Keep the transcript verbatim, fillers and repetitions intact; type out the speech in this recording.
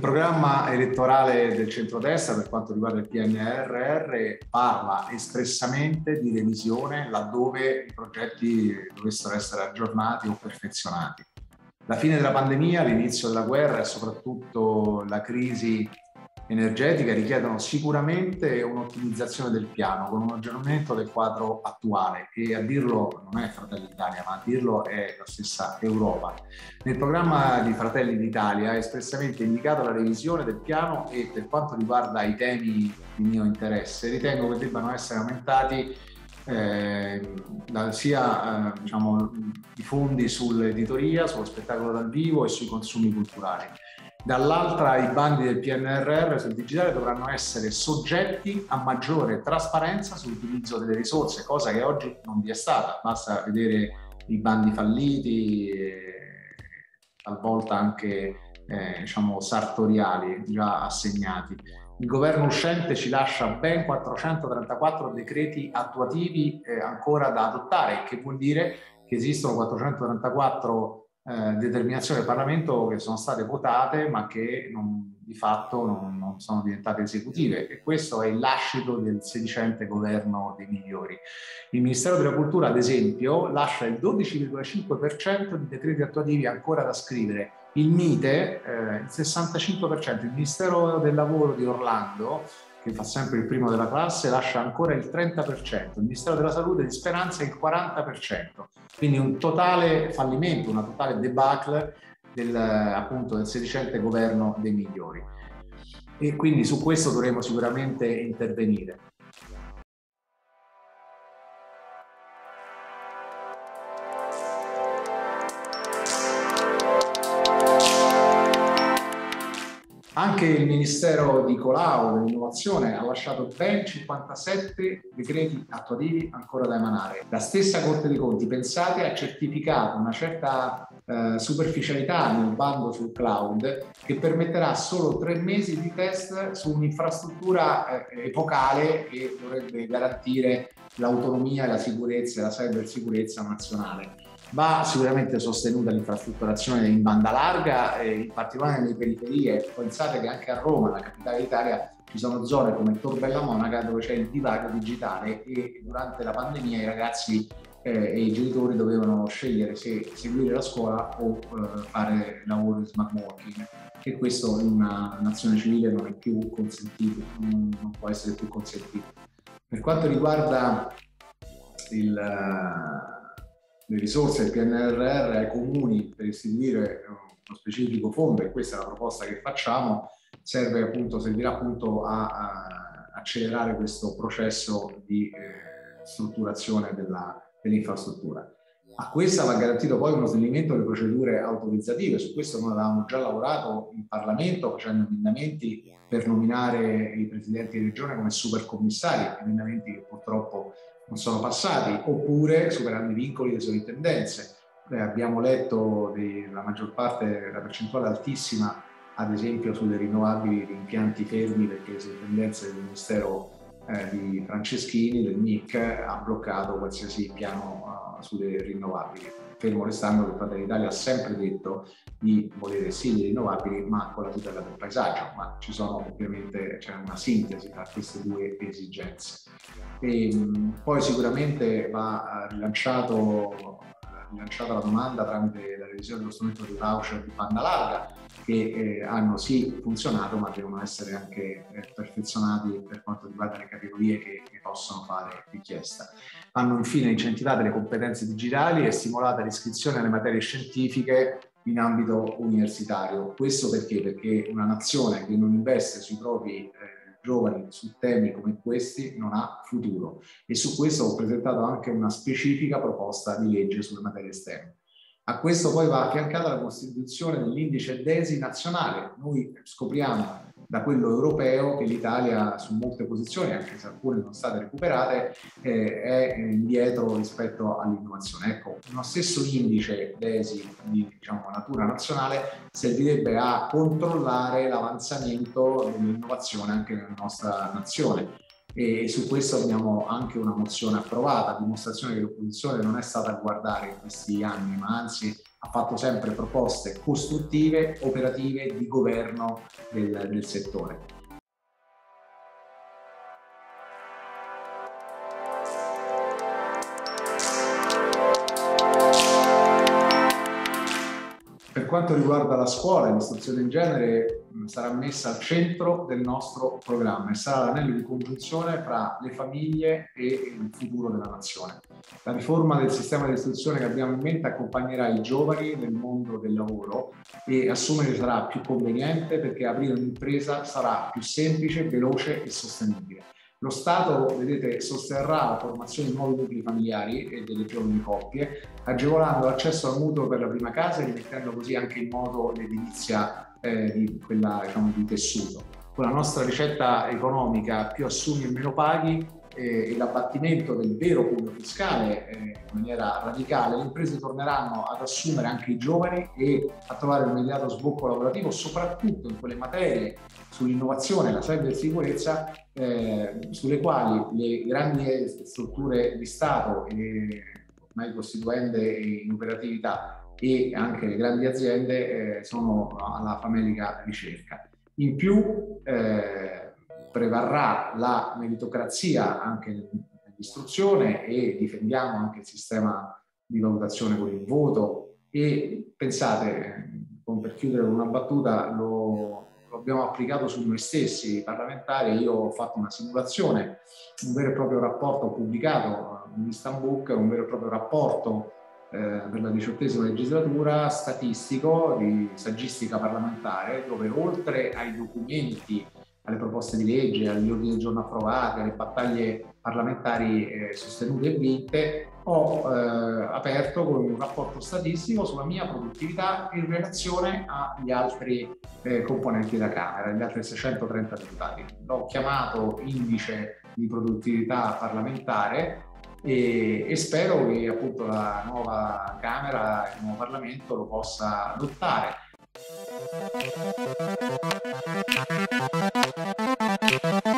programma elettorale del centrodestra per quanto riguarda il P N R R parla espressamente di revisione laddove i progetti dovessero essere aggiornati o perfezionati. La fine della pandemia, l'inizio della guerra e soprattutto la crisi energetica richiedono sicuramente un'ottimizzazione del piano con un aggiornamento del quadro attuale, e a dirlo non è Fratelli d'Italia, ma a dirlo è la stessa Europa. Nel programma di Fratelli d'Italia è espressamente indicata la revisione del piano e, per quanto riguarda i temi di mio interesse, ritengo che debbano essere aumentati eh, sia eh, diciamo, i fondi sull'editoria, sullo spettacolo dal vivo e sui consumi culturali. Dall'altra, i bandi del P N R R sul digitale dovranno essere soggetti a maggiore trasparenza sull'utilizzo delle risorse, cosa che oggi non vi è stata. Basta vedere i bandi falliti, eh, talvolta anche eh, diciamo sartoriali già assegnati. Il governo uscente ci lascia ben quattrocentotrentaquattro decreti attuativi eh, ancora da adottare, che vuol dire che esistono quattrocentotrentaquattro Eh, determinazioni del Parlamento che sono state votate ma che non, di fatto non, non sono diventate esecutive, e questo è il lascito del sedicente governo dei migliori. Il Ministero della Cultura, ad esempio, lascia il dodici virgola cinque per cento di decreti attuativi ancora da scrivere. Il MITE, eh, il sessantacinque per cento. Il Ministero del Lavoro di Orlando, che fa sempre il primo della classe, lascia ancora il trenta per cento. Il Ministero della Salute di Speranza il quaranta per cento. Quindi un totale fallimento, una totale debacle del, appunto, del sedicente governo dei migliori. E quindi su questo dovremo sicuramente intervenire. Anche il Ministero di Colao dell'Innovazione ha lasciato ben cinquantasette decreti attuativi ancora da emanare. La stessa Corte dei Conti, pensate, ha certificato una certa eh, superficialità nel bando sul cloud, che permetterà solo tre mesi di test su un'infrastruttura eh, epocale che dovrebbe garantire l'autonomia, la sicurezza e la cybersicurezza nazionale. Va sicuramente sostenuta l'infrastrutturazione in banda larga, eh, in particolare nelle periferie. Pensate che anche a Roma, la capitale d'Italia, ci sono zone come Tor Bella Monaca dove c'è il divario digitale, e durante la pandemia i ragazzi eh, e i genitori dovevano scegliere se seguire la scuola o eh, fare lavoro in smart working, e questo in una nazione civile non è più consentito, non, non può essere più consentito. Per quanto riguarda il le risorse del P N R R ai comuni per istituire uno specifico fondo, e questa è la proposta che facciamo, serve appunto, servirà appunto a, a accelerare questo processo di eh, strutturazione della, dell'infrastruttura. A questa va garantito poi uno snellimento delle procedure autorizzative. Su questo noi avevamo già lavorato in Parlamento facendo emendamenti per nominare i presidenti di regione come supercommissari, emendamenti che purtroppo non sono passati, oppure superando i vincoli delle sovrintendenze. Eh, abbiamo letto di, la maggior parte, la percentuale altissima, ad esempio sulle rinnovabili, di impianti fermi, perché le sovrintendenze del Ministero eh, di Franceschini, del M I C, ha bloccato qualsiasi piano uh, sulle rinnovabili, fermo restando che Fratelli d'Italia ha sempre detto di volere sì le rinnovabili ma con la tutela del paesaggio, ma ci sono ovviamente, c'è una sintesi tra queste due esigenze. E, mh, poi sicuramente va rilanciato, rilanciata la domanda tramite la revisione dello strumento di voucher di banda larga, che eh, hanno sì funzionato ma devono essere anche eh, perfezionati per quanto riguarda le categorie che, che possono fare richiesta. Hanno infine incentivato le competenze digitali e stimolata l'iscrizione alle materie scientifiche in ambito universitario. Questo perché? Perché una nazione che non investe sui propri eh, giovani su temi come questi non ha futuro, e su questo ho presentato anche una specifica proposta di legge sulle materie esterne. A questo poi va affiancata la costituzione dell'indice D E S I nazionale. Noi scopriamo da quello europeo che l'Italia su molte posizioni, anche se alcune sono state recuperate, eh, è indietro rispetto all'innovazione. Ecco, uno stesso indice D E S I di diciamo, natura nazionale servirebbe a controllare l'avanzamento dell'innovazione anche nella nostra nazione. E su questo abbiamo anche una mozione approvata, a dimostrazione che l'opposizione non è stata a guardare in questi anni, ma anzi ha fatto sempre proposte costruttive, operative, di governo del, del settore. Per quanto riguarda la scuola, l'istruzione in genere sarà messa al centro del nostro programma e sarà l'anello di congiunzione fra le famiglie e il futuro della nazione. La riforma del sistema di istruzione che abbiamo in mente accompagnerà i giovani nel mondo del lavoro e assumere sarà più conveniente perché aprire un'impresa sarà più semplice, veloce e sostenibile. Lo Stato, vedete, sosterrà la formazione di nuovi nuclei familiari e delle giovani coppie, agevolando l'accesso al mutuo per la prima casa e rimettendo così anche in moto l'edilizia eh, di quella, diciamo, di tessuto. Con la nostra ricetta economica più assumi e meno paghi eh, e l'abbattimento del vero cuneo fiscale eh, in maniera radicale, le imprese torneranno ad assumere anche i giovani e a trovare un immediato sbocco lavorativo, soprattutto in quelle materie sull'innovazione e la cybersicurezza eh, sulle quali le grandi strutture di Stato, eh, ormai costituende in operatività, e anche le grandi aziende eh, sono alla famelica ricerca. In più eh, prevarrà la meritocrazia anche nell'istruzione e difendiamo anche il sistema di valutazione con il voto e pensate, per chiudere con una battuta, lo lo abbiamo applicato su noi stessi parlamentari. Io ho fatto una simulazione, un vero e proprio rapporto pubblicato in Istanbul, un vero e proprio rapporto eh, per la diciottesima legislatura statistico di saggistica parlamentare, dove oltre ai documenti, alle proposte di legge, agli ordini del giorno approvati, alle battaglie parlamentari eh, sostenute e vinte, ho eh, aperto con un rapporto statistico sulla mia produttività in relazione agli altri eh, componenti della Camera, gli altri seicentotrenta deputati. L'ho chiamato indice di produttività parlamentare e, e spero che appunto la nuova Camera, il nuovo Parlamento lo possa adottare. Thank you.